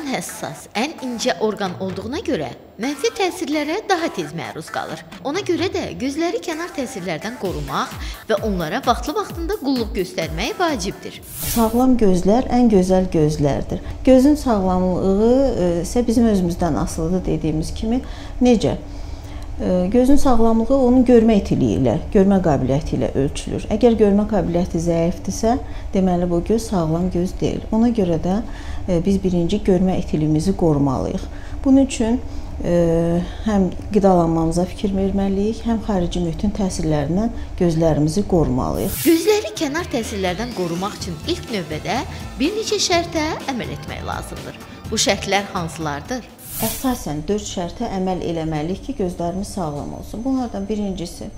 ən həssas, ən incə orqan olduğuna görə mənfi təsirlərə daha tez məruz qalır. Ona görə də gözləri kənar təsirlərdən qorumaq və onlara vaxtlı-vaxtında qulluq göstərmək vacibdir. Sağlam gözlər ən gözəl gözlərdir. Gözün sağlamlığı isə bizim özümüzdən asılıdır dediyimiz kimi. Necə? Gözün sağlamlığı onun görmə itiliyi ilə, görmə qabiliyyəti ilə ölçülür. Əgər görmə qabiliyyəti zəifdirsə, deməli bu göz sağlam göz deyil. Ona görə də biz birinci görmə itiliyimizi qorumalıyıq. Bunun üçün həm qidalanmamıza fikir verməliyik, həm xarici mühitin təsirlərindən gözlərimizi qorumalıyıq. Gözləri kənar təsirlərdən qorumaq üçün ilk növbədə bir neçə şərtə əməl etmək lazımdır. Bu şərtlər hansılardır? Əsasən 4 şərtə əməl eləməliyik ki, gözlərimiz sağlam olsun. Bunlardan birincisi,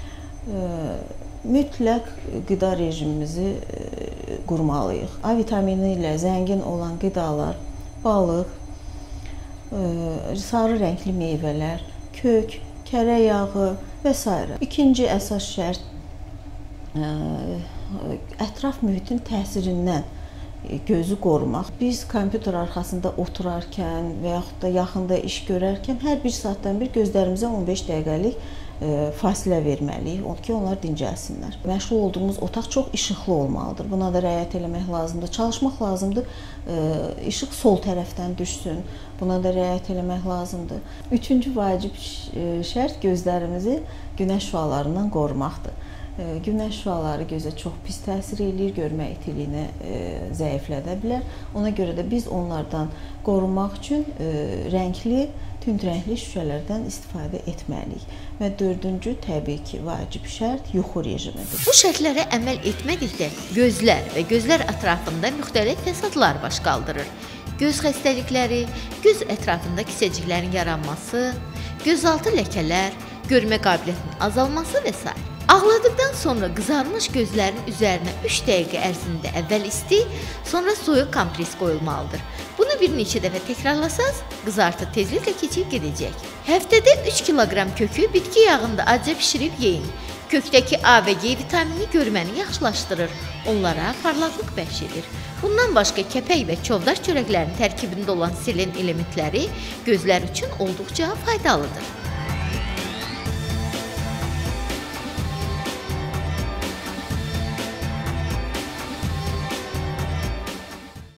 mütləq qida rejimimizi qurmalıyıq. A vitamini ilə zəngin olan qidalar, balıq, sarı rəngli meyvələr, kök, kərə yağı və s. İkinci əsas şərt, ətraf mühitin təsirindən gözü qorumaq. Biz kompüter arxasında oturarkən və yaxud da yaxında iş görərkən hər bir saatdan bir gözlərimizə 15 dəqiqəlik fasilə verməliyik ki, onlar dincəlsinlər. Məşğul olduğumuz otaq çox işıqlı olmalıdır. Buna da riayət eləmək lazımdır. Çalışmaq lazımdır, işıq sol tərəfdən düşsün. Buna da riayət eləmək lazımdır. Üçüncü vacib şərt gözlərimizi günəş şüalarından qorumaqdır. Günəş şüaları gözə çox pis təsir eləyir, görmə itiliyini zəiflədə bilər. Ona görə də biz onlardan qorunmaq üçün rəngli, tünd rəngli şüşələrdən istifadə etməliyik. Və dördüncü, təbii ki, vacib şərt yuxu rejimidir. Bu şərtlərə əməl etmədikdə gözlər və gözlər ətrafında müxtəlif fəsadlar baş qaldırır. Göz xəstəlikləri, göz ətrafında kisəciklərin yaranması, gözaltı ləkələr, görmə qabiliyyətinin azalması və s. Ağladıqdan sonra qızarmış gözlərin üzərinə 3 dəqiqə ərzində əvvəl isti, sonra soyuq kompres qoyulmalıdır. Bunu bir neçə dəfə təkrarlasaz, qızartı tezliklə keçib gedəcək. Həftədə 3 kiloqram kökü bitki yağında acı bişirib yeyin. Kökdəki A və G vitamini görməni yaxşılaşdırır, onlara parlaqlıq bəxş edir. Bundan başqa kəpək və çovdaş çörəklərinin tərkibində olan selen elementləri gözlər üçün olduqca faydalıdır.